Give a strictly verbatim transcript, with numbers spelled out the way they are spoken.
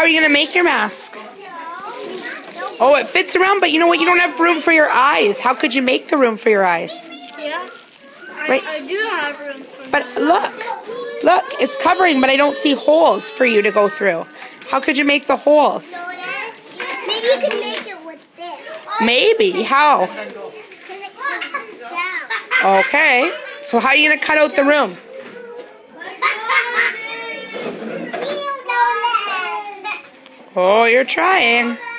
How are you going to make your mask? Oh, it fits around, but you know what? You don't have room for your eyes. How could you make the room for your eyes? Yeah. Right. I, I do have room for But look. Look, it's covering, but I don't see holes for you to go through. How could you make the holes? Maybe you can make it with this. Maybe. How? Because it goes down. Okay. So how are you going to cut out the room? Oh, you're trying.